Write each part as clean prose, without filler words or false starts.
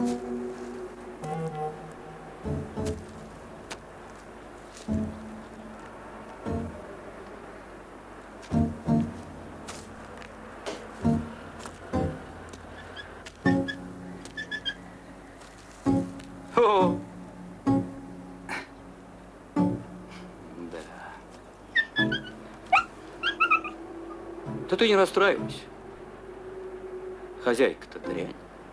Да ты не расстраивайся. Хозяйка-то дрянь.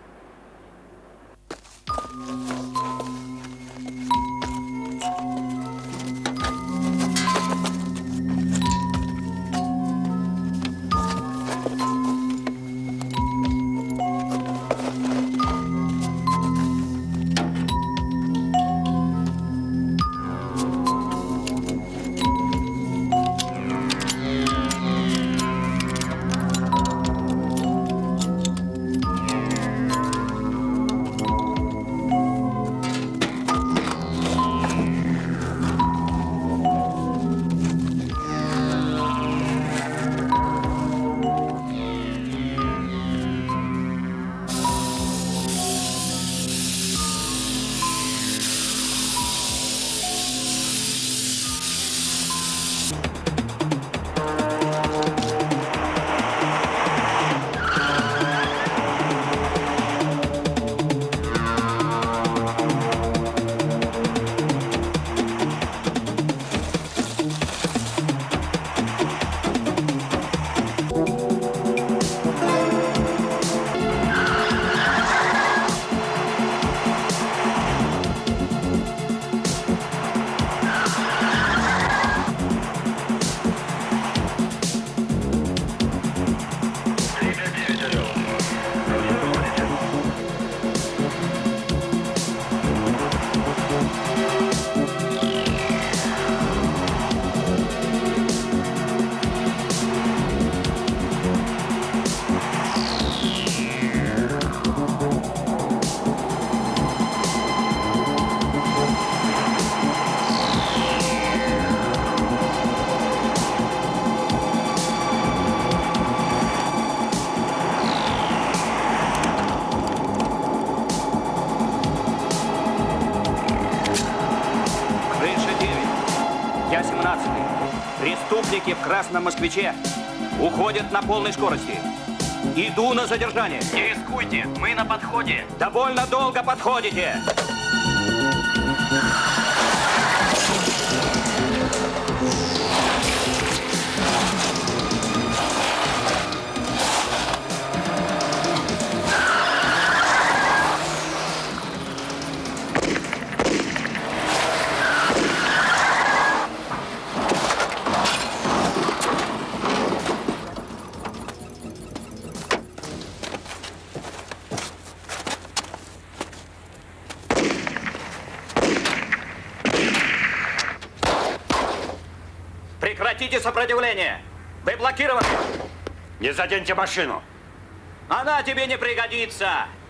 Преступники в красном москвиче уходят на полной скорости. Иду на задержание. Не рискуйте, мы на подходе. Довольно долго подходите. Прекратите сопротивление! Вы блокированы! Не заденьте машину! Она тебе не пригодится!